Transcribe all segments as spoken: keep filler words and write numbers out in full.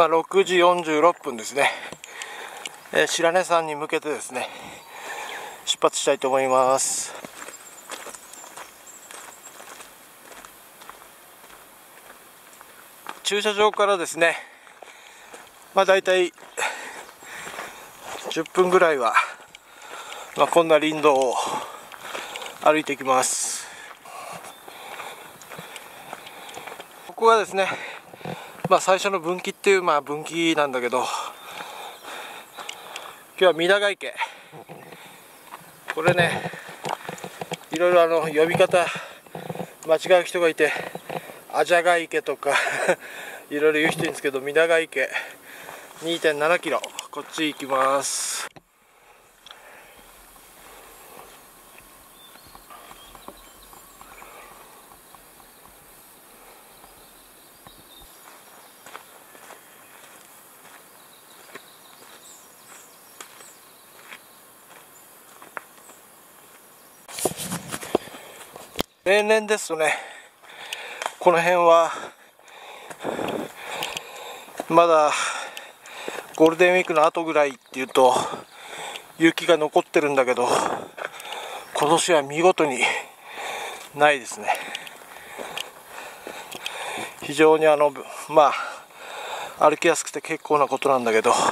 今ろくじよんじゅうろっぷんですね。えー、白根山に向けてですね出発したいと思います。駐車場からですね、まあだいたいじゅっぷんぐらいは、まあ、こんな林道を歩いていきます。ここがですね、まあ最初の分岐っていうまあ分岐なんだけど、今日は三田ヶ池、これねいろいろあの呼び方間違う人がいて、あじゃが池とかいろいろ言う人いるんですけど、三田ヶ池 にてんななキロ、こっち行きます。例年ですとね、この辺はまだゴールデンウィークの後ぐらいっていうと雪が残ってるんだけど、今年は見事にないですね。非常にあのまあ歩きやすくて結構なことなんだけど、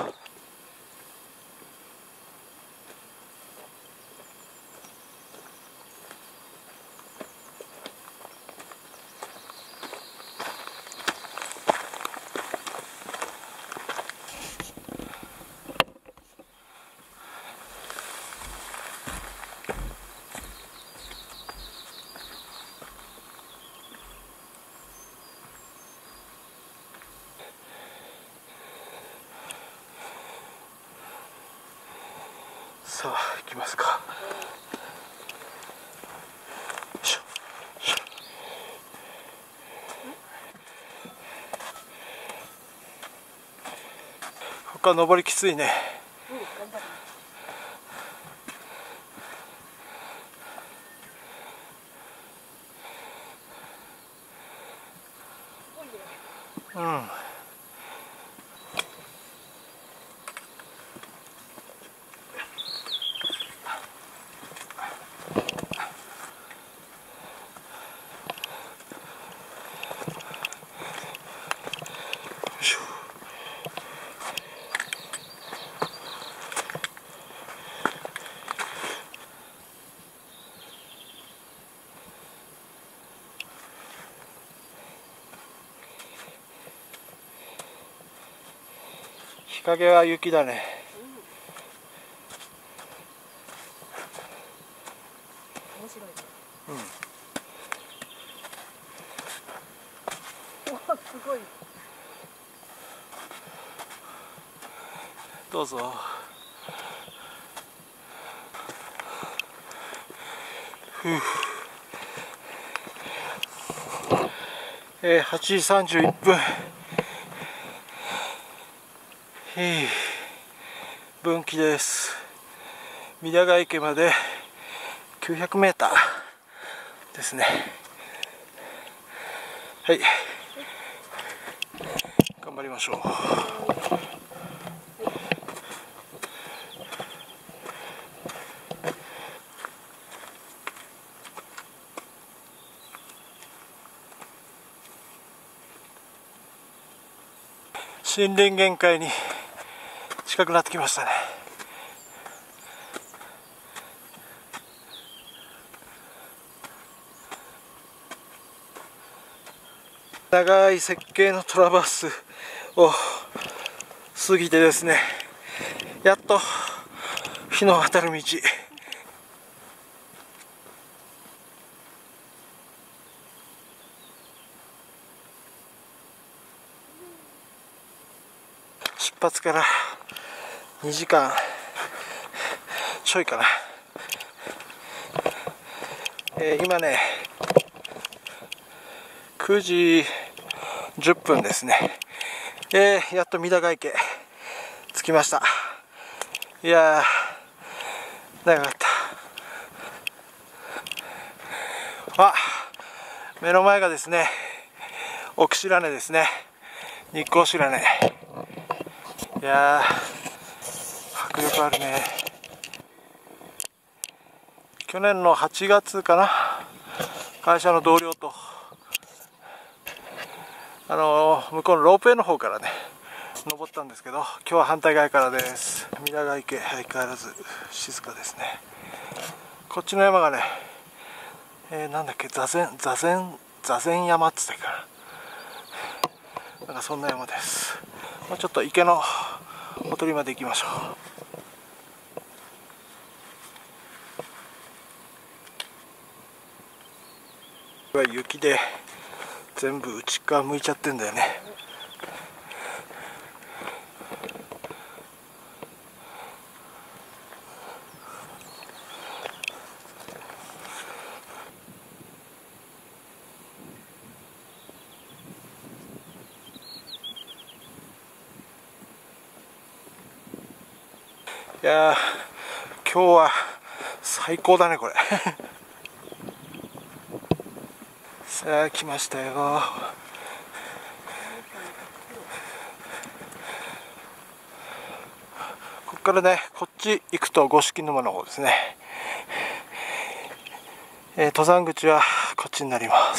さあ行きますか。ここは登りきついね。うん。日陰は雪だね。うん、面白いね。うん。お、すごい。どうぞ。ふう。えー、はちじさんじゅういっぷん。いい分岐です。三田ヶ池まできゅうひゃくメーターですね。はい、頑張りましょう。森林限界に近くなってきましたね。長い設計のトラバースを過ぎてですね、やっと日の当たる道。出発からにじかんちょいかな。えー、今ねくじじゅっぷんですね。えー、やっと三田ヶ池着きました。いやー長かった。あ、目の前がですね奥白根ですね。日光白根。 いやー迫力あるね。去年のはちがつかな、会社の同僚とあのー、向こうのロープウェイの方からね登ったんですけど、今日は反対側からです。三田ヶ池、相変わらず静かですね。こっちの山がね、えー、なんだっけ、座禅座禅座禅山っつってかな、なんかそんな山です。もうちょっと池のほとりまで行きましょう。雪で全部内側向いちゃってんだよね。いやー今日は最高だねこれさあ来ましたよ。ここからねこっち行くと五色沼の方ですね。えー、登山口はこっちになります。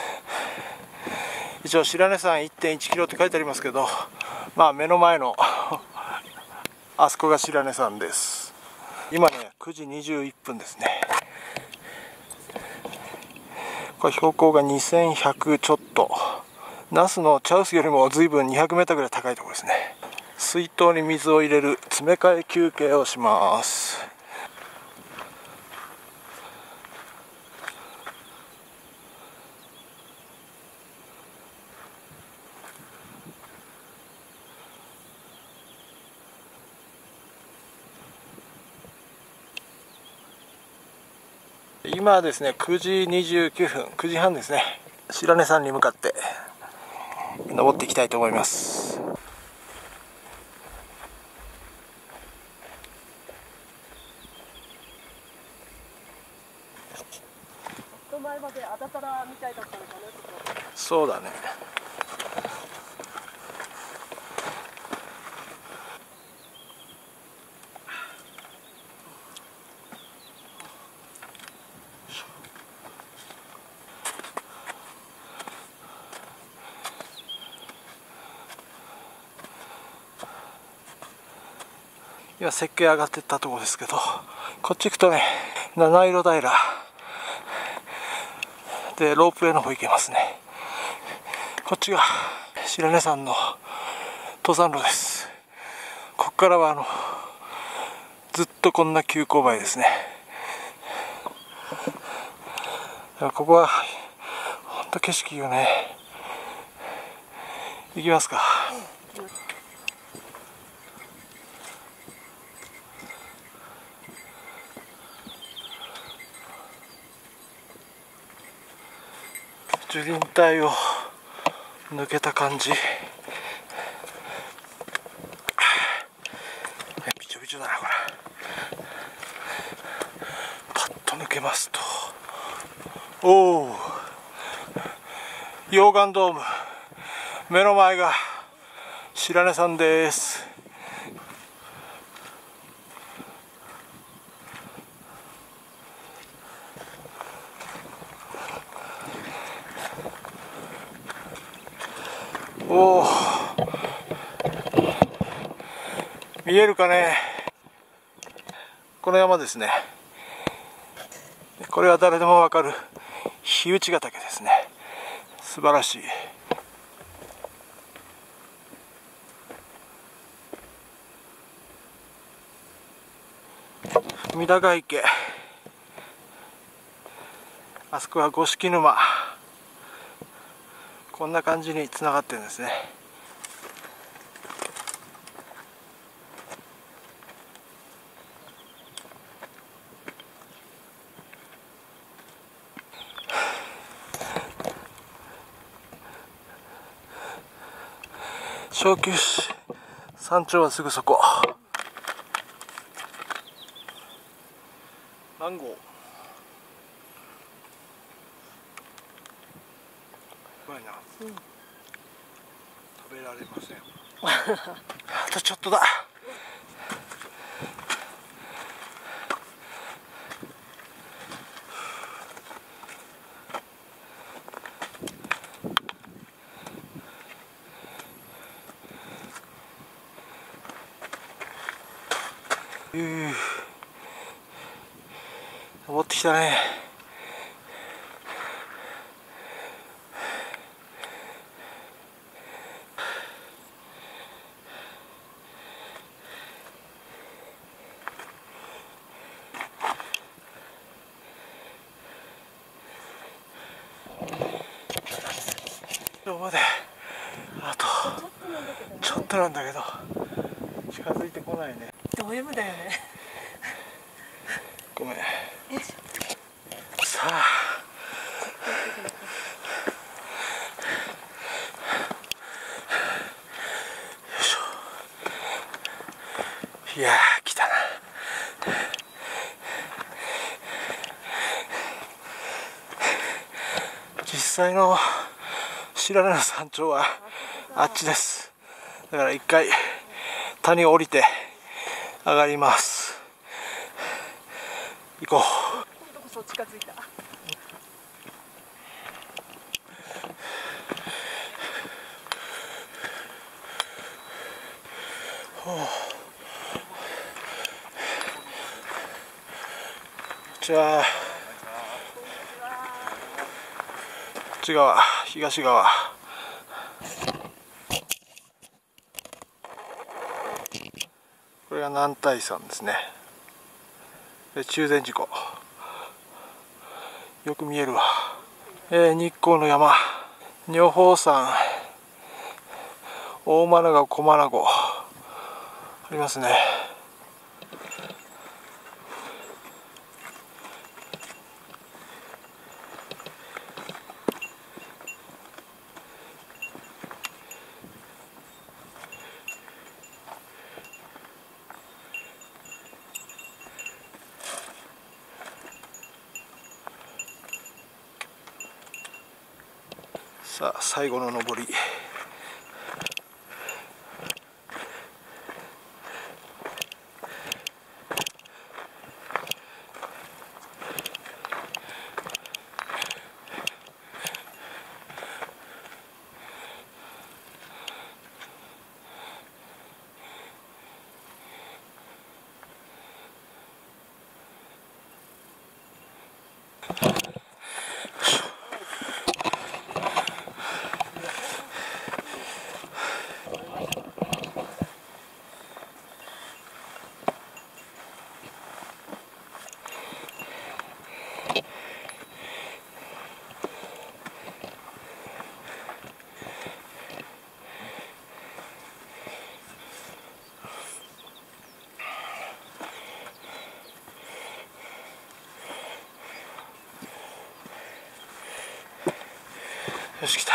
一応白根山 いってんいちキロって書いてありますけど、まあ目の前のあそこが白根山です。今ねくじにじゅういっぷんですね。これ標高がにせんひゃくちょっと、那須の茶臼よりも随分にひゃくメートルぐらい高いところですね。水筒に水を入れる詰め替え休憩をします。今はですねくじにじゅうきゅうふん、くじはんですね。白根山に向かって登っていきたいと思います。 前まであだからみたいだったのかな。 そうだね。今設計上がってったところですけど、こっち行くとね七色平でロープウェイの方行けますね。こっちが白根山の登山路です。ここからはあのずっとこんな急勾配ですね。ここは本当景色がね。行きますか。樹林帯を抜けた感じ。びちょびちょだなこれ。パッと抜けますと、おお、溶岩ドーム、目の前が白根山です。おお、見えるかね。この山ですね。これは誰でもわかる火打ヶ岳ですね。素晴らしい。三田ヶ池、あそこは五色沼、こんな感じにつながってるんですね。小休止山頂はすぐそこ。マンゴー、うまいな、うん、食べられません。 あとちょっとだ。うー、登ってきたね。ここまであとちょっとなんだけど近づいてこないね。 ド M だよね。 ごめん。さあよいしょ。いやー来たな。実際の白良の山頂はあっちです。だから一回谷を降りて上がります。行こう。 今度こそ近づいた。 じゃあこっち側、東側。これが男体山ですね。で中禅寺湖よく見えるわ。えー、日光の山、女峰山、大間長小間長ありますね。さあ最後の登り。よし来た。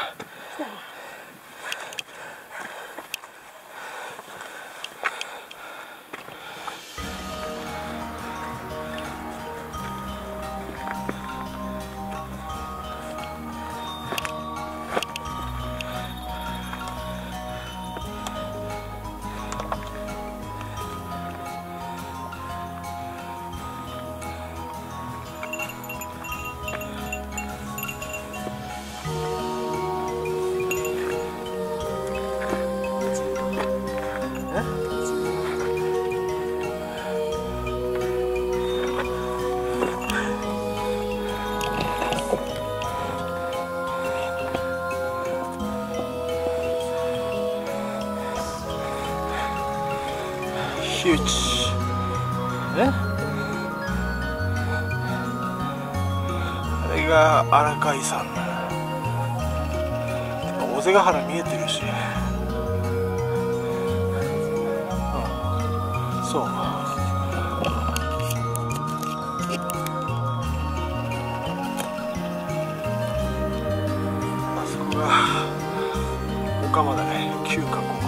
ヒューチ。え？あれが荒海山。尾瀬ヶ原見えてるし。うん、そう。あそこが岡間だね。旧河口。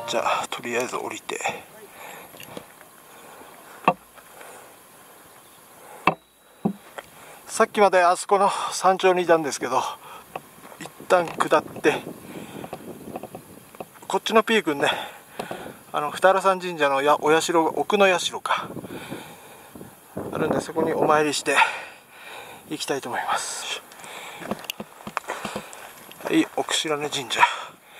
じゃあとりあえず降りて、さっきまであそこの山頂にいたんですけど、一旦下ってこっちのピークにね、あの二原山神社のやお社が、奥の社かあるんで、そこにお参りして行きたいと思います。はい、奥白根神社。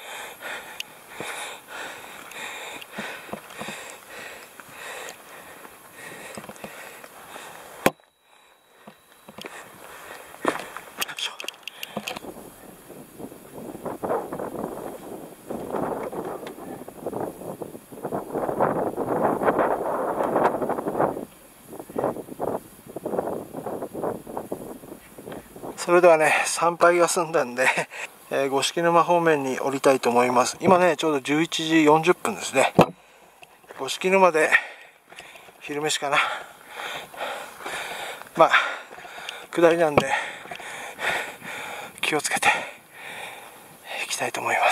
それではね、参拝が済んだんで、えー、五色沼方面に降りたいと思います。今ね、ちょうどじゅういちじよんじゅっぷんですね。五色沼で昼飯かな。まあ下りなんで気をつけていきたいと思います。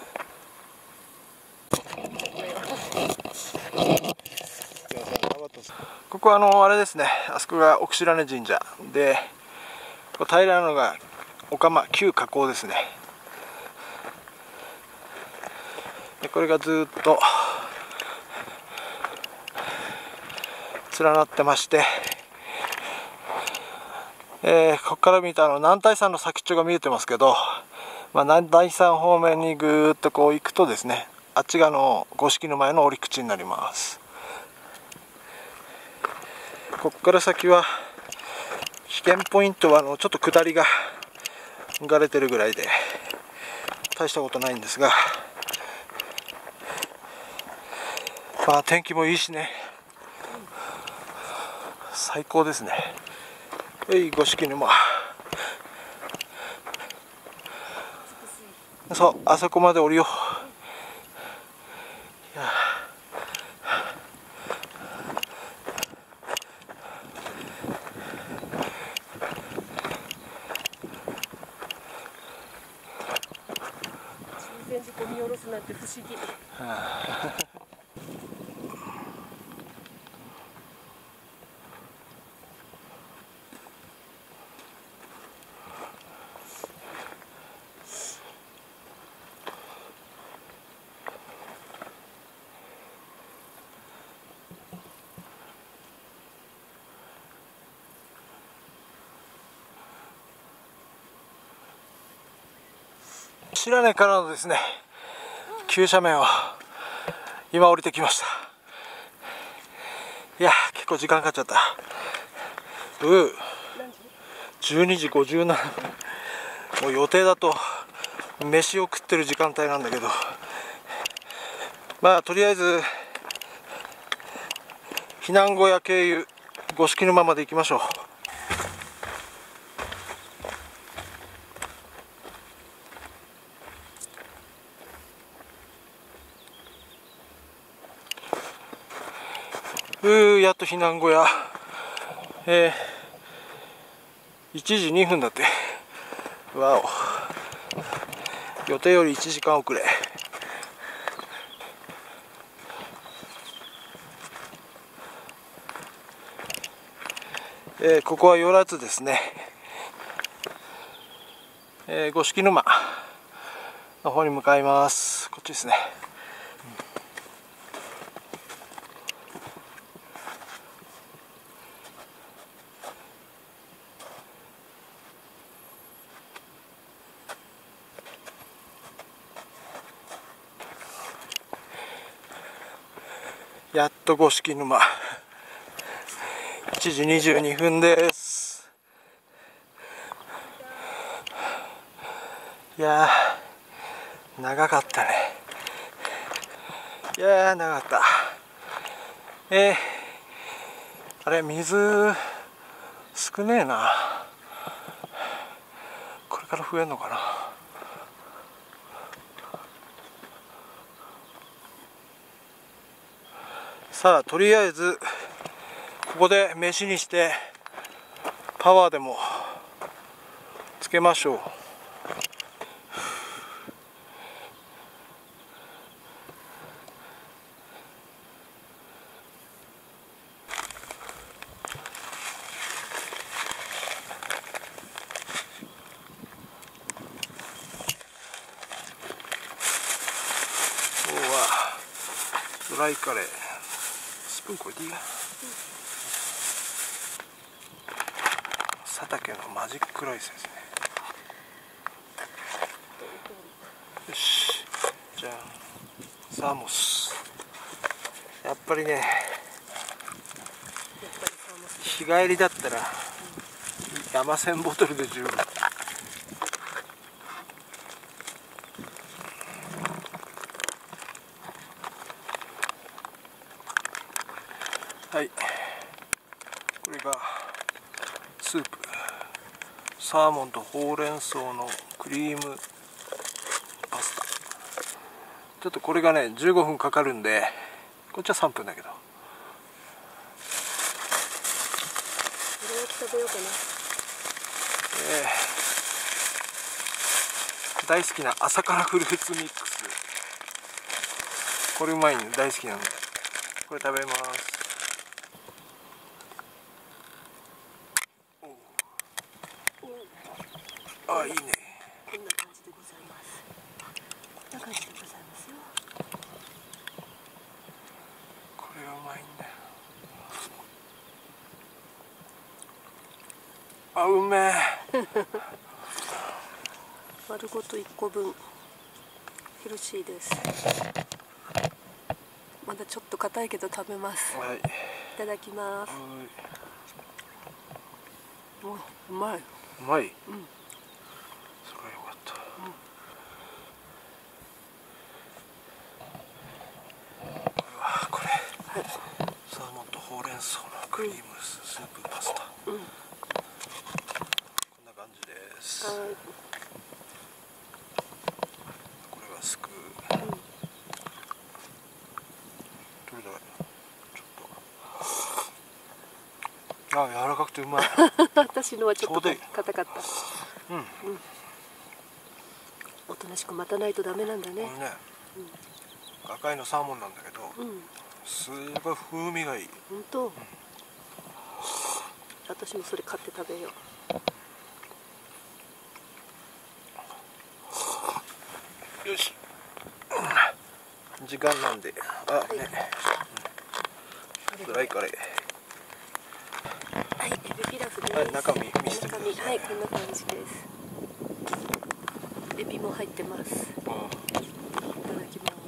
ここはあのあれですね、あそこが奥白根神社で、平らなのがお釜旧火口ですね。でこれがずっと連なってまして、えー、ここから見たあの男体山の先っちょが見えてますけど、まあ、男体山方面にぐーっとこう行くとですね、あっちがの五色沼への降り口になります。ここから先は危険ポイントはあのちょっと下りががれてるぐらいで大したことないんですが、まあ天気もいいしね、最高ですね。はい、五色沼。そう、あそこまで降りよう。いや中禅寺湖見下ろすなんて不思議。 白根からのですね、急斜面を今降りてきました。いや結構時間かかっちゃった。うーじゅうにじごじゅうななふん、もう予定だと飯を食ってる時間帯なんだけど、まあとりあえず避難小屋経由五色沼まで行きましょう。うーやっと避難小屋、えー、いちじにふんだって。わお、予定よりいちじかん遅れ。えー、ここは寄らずですね、えー、五色沼の方に向かいます。こっちですね。やっと五色沼、いちじにじゅうにふんです。いやー長かったね。いやー長かった。えー、あれ水少ねえな。これから増えんのかな。さあとりあえずここで飯にしてパワーでもつけましょう。 ドライカレースプーンこれでいいや、うん、佐竹のマジックライスですね。よし、じゃあサーモス、やっぱりね日帰りだったら山千ボトルで十分。はい、これがスープ、サーモンとほうれん草のクリームパスタ。ちょっとこれがねじゅうごふんかかるんで、こっちはさんぷんだけど、これを食べようかな。 えー、大好きな朝からフルーツミックス、これうまいんで大好きなんでこれ食べます。あ、いいね。 こんな感じでございます。こんな感じでございますよ。 これがうまいんだよ。あ、うめえ。 丸ごといっこぶん、ヘルシーです。まだちょっと硬いけど食べます。 はい、 いただきます。お、うまい。 うまい。うん。それはよかった。うん、これはこれ、はい、サーモンとほうれん草のクリームスープパスタ。うん。こんな感じです。はい。これがすくう。うん、どれだ。あ、柔らかくてうまい。 私のはちょっと硬かった。うん、うん、おとなしく待たないとダメなんだね。これね、うん、 赤いのサーモンなんだけど、うん、すごい風味がいい。 本当、うん、私もそれ買って食べよう。よし、時間なんで、あ、はい、ね、うん、ドライカレー。 はい、エビピラフです。 はい、中身見せてください。 はい、こんな感じです。エビも入ってます。いただきます。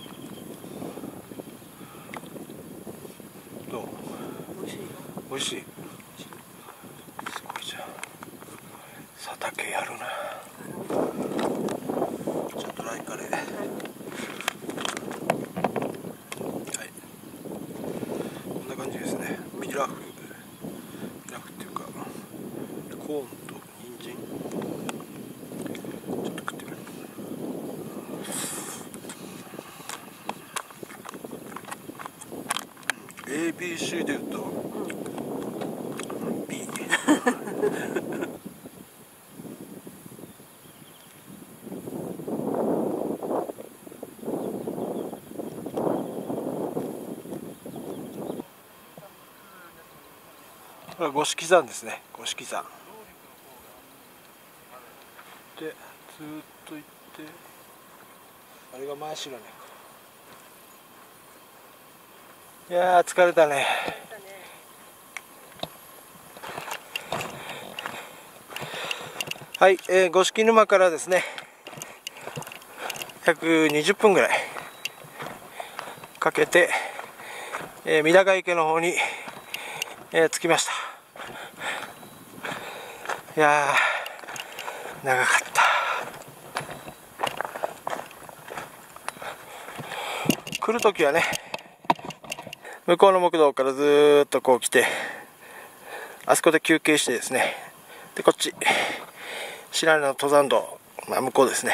どう？ 美味しいよ。 美味しい。すごいじゃん。佐竹やるな。じゃあドライカレー。はい。はい、こんな感じですね。ピラフ。コーンと人参、ちょっと食ってみる。エービーシー で言うと、うん、B。これは五色山ですね。五色山。でずーっと行って、あれが前白根か。いやー疲れたね。はい、えー、五色沼からですね約にじゅっぷんぐらいかけて、えー、三高池の方に、えー、着きました。いやー長かった。来るときはね、向こうの木道からずーっとこう来て、あそこで休憩してですね、でこっち白根の登山道、まあ、向こうですね。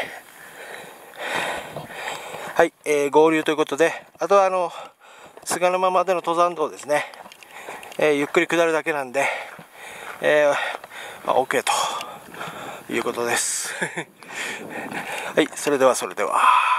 はい、えー、合流ということで、あとはあの菅沼までの登山道ですね、えー、ゆっくり下るだけなんで、えーまあ、OK ということです。はい、それではそれでは。